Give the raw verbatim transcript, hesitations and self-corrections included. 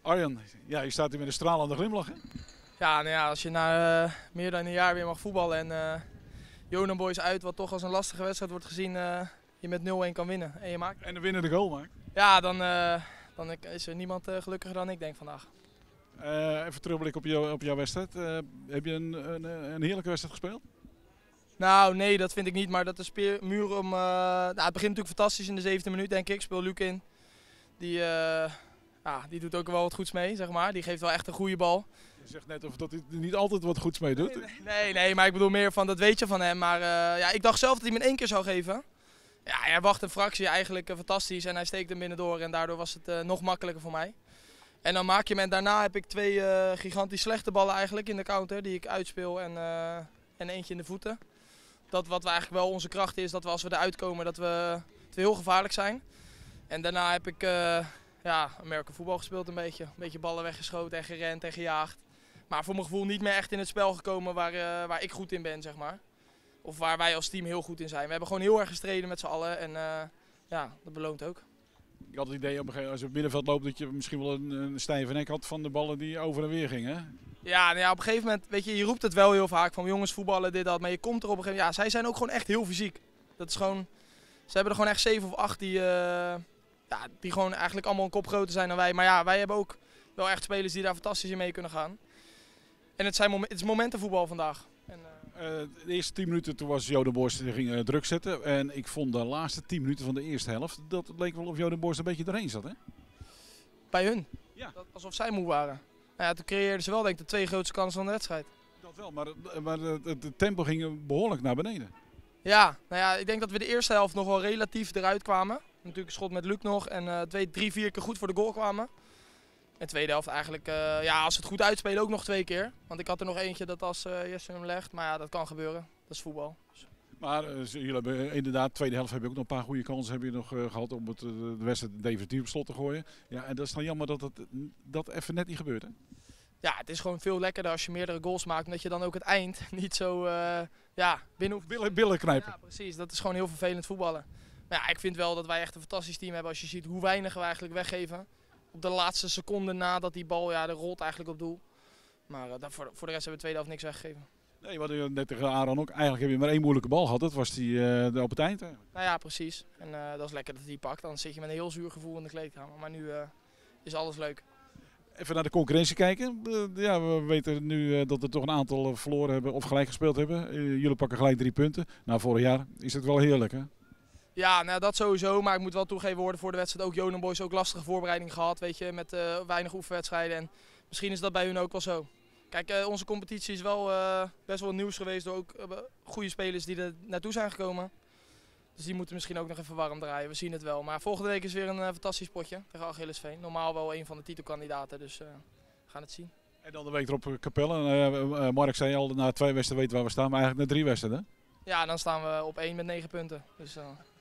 Arjan, ja, je staat hier met een stralende glimlach, hè? Ja, nou ja, als je na uh, meer dan een jaar weer mag voetballen en uh, Jonan Boys uit, wat toch als een lastige wedstrijd wordt gezien, uh, je met nul-een kan winnen en je maakt. En de winnende goal maakt. Ja, dan, uh, dan is er niemand uh, gelukkiger dan ik denk vandaag. Uh, even terugblik op, jou, op jouw wedstrijd. Uh, heb je een, een, een heerlijke wedstrijd gespeeld? Nou, nee, dat vind ik niet, maar dat is muur om... Uh, nou, het begint natuurlijk fantastisch in de zeventiende minuut, denk ik. Speel Luc in. Die, uh, ja, die doet ook wel wat goeds mee, zeg maar. Die geeft wel echt een goede bal. Je zegt net of dat hij niet altijd wat goeds mee doet. Nee, nee, nee, maar ik bedoel meer van, dat weet je van hem. Maar uh, ja, ik dacht zelf dat hij hem in één keer zou geven. Ja, hij wacht een fractie, eigenlijk uh, fantastisch. En hij steekt hem binnendoor en daardoor was het uh, nog makkelijker voor mij. En dan maak je hem en daarna heb ik twee uh, gigantisch slechte ballen eigenlijk in de counter. Die ik uitspeel en, uh, en eentje in de voeten. Dat wat we eigenlijk wel onze kracht is, dat we als we eruit komen, dat we, dat we heel gevaarlijk zijn. En daarna heb ik uh, ja, American voetbal gespeeld een beetje. Een beetje ballen weggeschoten en gerend en gejaagd. Maar voor mijn gevoel niet meer echt in het spel gekomen waar, uh, waar ik goed in ben, zeg maar. Of waar wij als team heel goed in zijn. We hebben gewoon heel erg gestreden met z'n allen en uh, ja, dat beloont ook. Ik had het idee op een gegeven moment, als je op het middenveld loopt, dat je misschien wel een, een stijve nek had van de ballen die over en weer gingen. Ja, nou ja, op een gegeven moment, weet je, je roept het wel heel vaak van jongens voetballen, dit, dat. Maar je komt er op een gegeven moment, ja, zij zijn ook gewoon echt heel fysiek. Dat is gewoon, ze hebben er gewoon echt zeven of acht die, uh, ja, die gewoon eigenlijk allemaal een kop groter zijn dan wij. Maar ja, wij hebben ook wel echt spelers die daar fantastisch in mee kunnen gaan. En het, zijn mom het is momentenvoetbal vandaag. En, uh... Uh, de eerste tien minuten toen was Jonan Boys die ging uh, druk zetten. En ik vond de laatste tien minuten van de eerste helft, dat het leek wel of Jonan Boys een beetje doorheen zat, hè? Bij hun? Ja. Dat, alsof zij moe waren. Nou ja, toen creëerden ze wel denk ik de twee grootste kansen van de wedstrijd. Dat wel, maar, maar het, het tempo ging behoorlijk naar beneden. Ja, nou ja, ik denk dat we de eerste helft nog wel relatief eruit kwamen. Natuurlijk een schot met Luc nog en uh, twee, drie, vier keer goed voor de goal kwamen. En de tweede helft eigenlijk, uh, ja, als we het goed uitspelen ook nog twee keer. Want ik had er nog eentje dat als uh, Jesse hem legt, maar ja, dat kan gebeuren. Dat is voetbal. Dus. Maar uh, jullie hebben inderdaad, de tweede helft heb je ook nog een paar goede kansen heb je nog, uh, gehad om het, uh, de wedstrijd definitief op slot te gooien. Ja, en dat is dan jammer dat het, dat even net niet gebeurt, hè? Ja, het is gewoon veel lekkerder als je meerdere goals maakt, omdat je dan ook het eind niet zo uh, ja, binnen hoeft. Billen, billen knijpen. Ja, precies. Dat is gewoon heel vervelend voetballen. Maar ja, ik vind wel dat wij echt een fantastisch team hebben als je ziet hoe weinig we eigenlijk weggeven. Op de laatste seconde nadat die bal, ja, de rolt eigenlijk op doel. Maar uh, voor, voor de rest hebben we de tweede helft niks weggegeven. Nee, wat je net tegen Aaron ook. Eigenlijk heb je maar één moeilijke bal gehad. Dat was die uh, op het eind. Eigenlijk. Nou ja, precies. En uh, dat is lekker dat hij die pakt. Dan zit je met een heel zuur gevoel in de kleedkamer. Maar nu uh, is alles leuk. Even naar de concurrentie kijken. Uh, ja, we weten nu uh, dat we toch een aantal uh, verloren hebben of gelijk gespeeld hebben. Uh, jullie pakken gelijk drie punten. Nou, vorig jaar is het wel heerlijk, hè? Ja, nou, dat sowieso. Maar ik moet wel toegeven worden voor de wedstrijd ook Jonan Boys ook lastige voorbereiding gehad. Weet je, met uh, weinig oefenwedstrijden. En misschien is dat bij hun ook wel zo. Kijk, uh, onze competitie is wel uh, best wel nieuws geweest door ook uh, goede spelers die er naartoe zijn gekomen. Dus die moeten misschien ook nog even warm draaien. We zien het wel. Maar volgende week is weer een uh, fantastisch potje tegen Achillesveen. Normaal wel een van de titelkandidaten, dus uh, we gaan het zien. En dan de week erop Capelle. Uh, uh, Mark zei al, na twee wedstrijden weten waar we staan, maar eigenlijk na drie wedstrijden. Ja, dan staan we op één met negen punten. Dus, uh...